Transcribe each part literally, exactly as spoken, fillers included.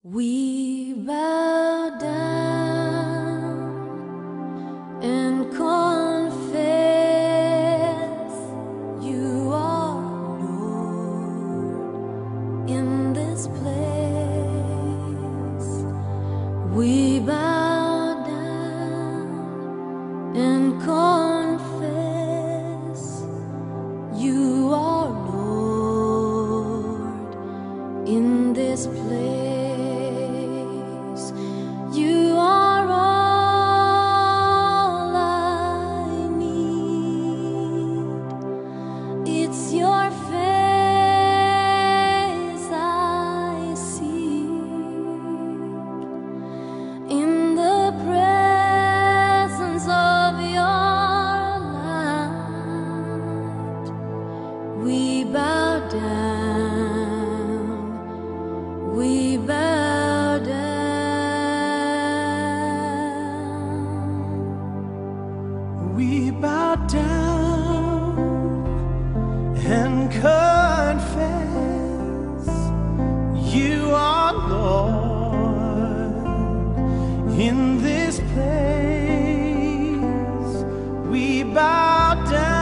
We bow down and confess you are Lord in this place. We bow down and confess you are Lord in this place. You are all I need. It's your face I seek. In the presence of your light, we bow down. We bow down. We bow down and confess you are Lord in this place. We bow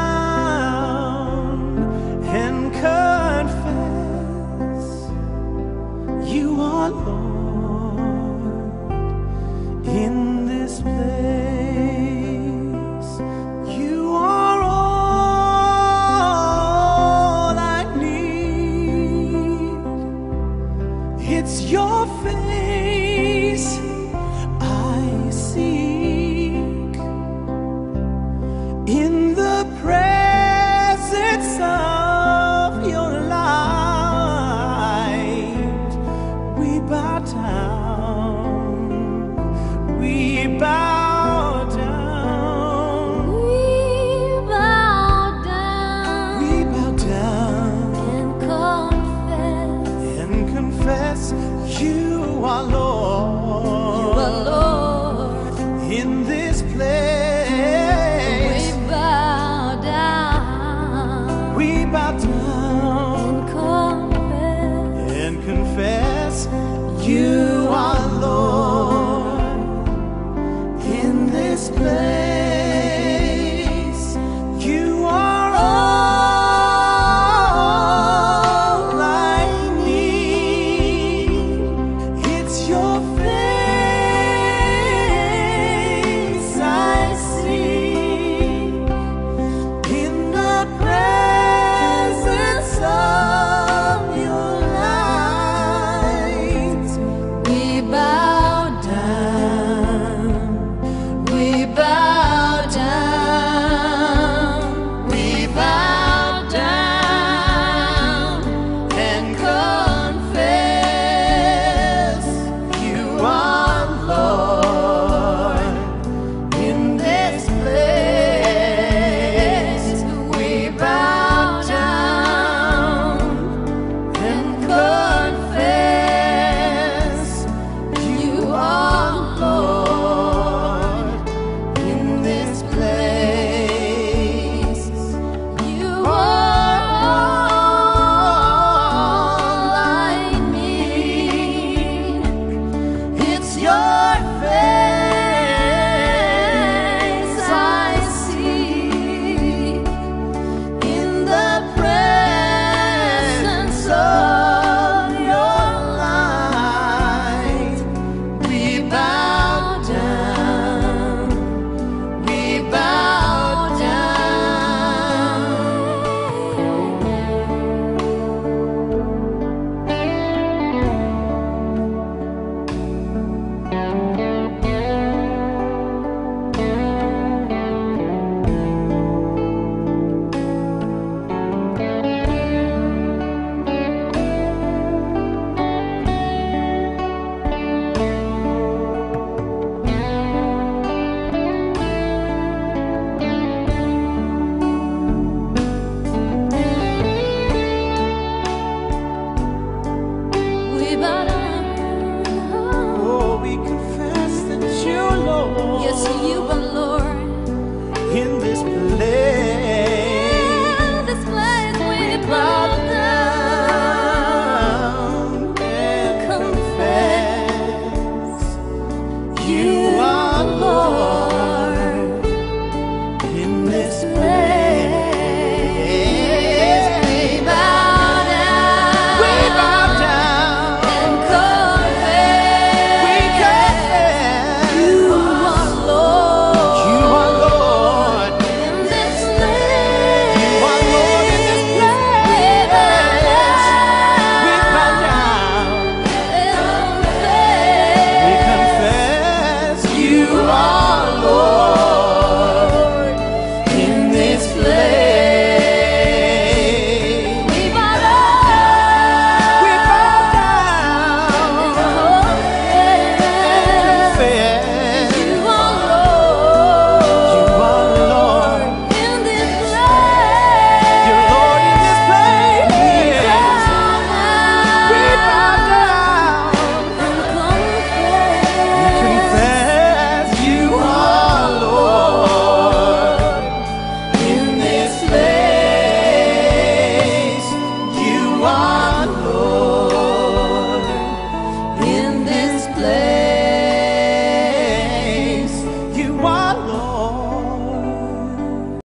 down and confess you are Lord in this place. You are all I need. It's your face I seek. In the presence of your light, we bow down. We bow down. We bow down We bow down and confess and confess you are Lord. you are Lord. In this We place. bow down We bow down and confess and confess you